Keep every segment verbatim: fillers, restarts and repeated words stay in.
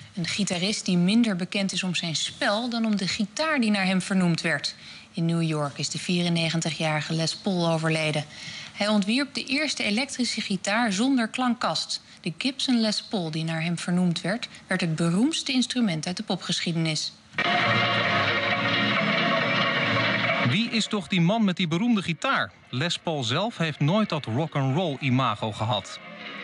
Een gitarist die minder bekend is om zijn spel dan om de gitaar die naar hem vernoemd werd. In New York is de vierennegentigjarige Les Paul overleden. Hij ontwierp de eerste elektrische gitaar zonder klankkast. De Gibson Les Paul, die naar hem vernoemd werd, werd het beroemdste instrument uit de popgeschiedenis. Wie is toch die man met die beroemde gitaar? Les Paul zelf heeft nooit dat rock'n'roll imago gehad.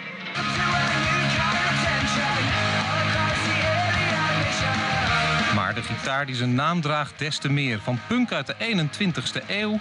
Maar de gitaar die zijn naam draagt des te meer. Van punk uit de eenentwintigste eeuw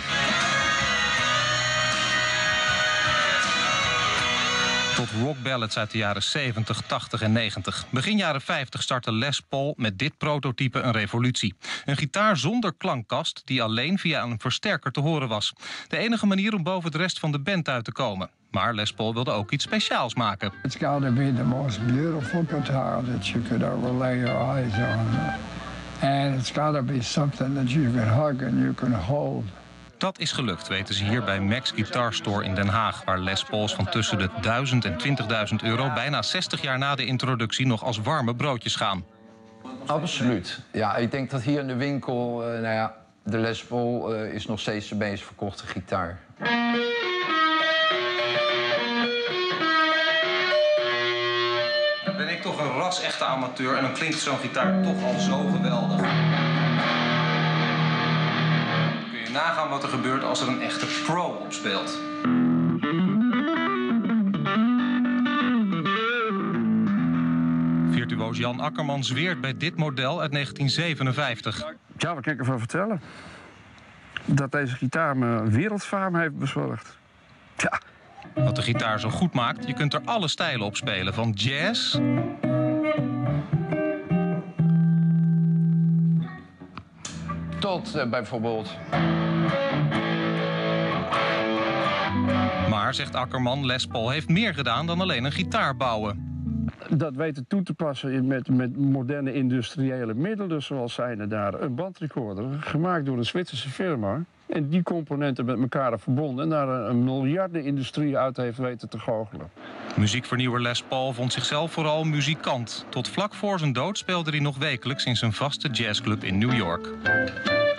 tot rockballads uit de jaren zeventig, tachtig en negentig. Begin jaren vijftig startte Les Paul met dit prototype een revolutie. Een gitaar zonder klankkast die alleen via een versterker te horen was. De enige manier om boven de rest van de band uit te komen. Maar Les Paul wilde ook iets speciaals maken. It's got to be the most beautiful guitar that you could ever lay your eyes on. And it's got to be something that you can hug and you can hold. Dat is gelukt, weten ze hier bij Max Guitar Store in Den Haag, waar Les Pauls van tussen de duizend en twintigduizend euro bijna zestig jaar na de introductie nog als warme broodjes gaan. Absoluut. Ja, ik denk dat hier in de winkel, uh, nou ja, de Les Paul uh, is nog steeds de meest verkochte gitaar. Dan ben ik toch een ras-echte amateur en dan klinkt zo'n gitaar toch al zo geweldig. Nagaan wat er gebeurt als er een echte pro op speelt. Virtuoos Jan Akkerman zweert bij dit model uit negentien zevenenvijftig. Ja, wat kan ik ervan vertellen? Dat deze gitaar me wereldfaam heeft bezorgd. Ja. Wat de gitaar zo goed maakt, je kunt er alle stijlen op spelen. Van jazz tot uh, bijvoorbeeld. Maar, zegt Akkerman, Les Paul heeft meer gedaan dan alleen een gitaar bouwen. Dat weten toe te passen met, met moderne industriële middelen, zoals zijn er daar een bandrecorder, gemaakt door een Zwitserse firma. En die componenten met elkaar verbonden en daar een miljardenindustrie uit heeft weten te goochelen. Muziekvernieuwer Les Paul vond zichzelf vooral muzikant. Tot vlak voor zijn dood speelde hij nog wekelijks in zijn vaste jazzclub in New York.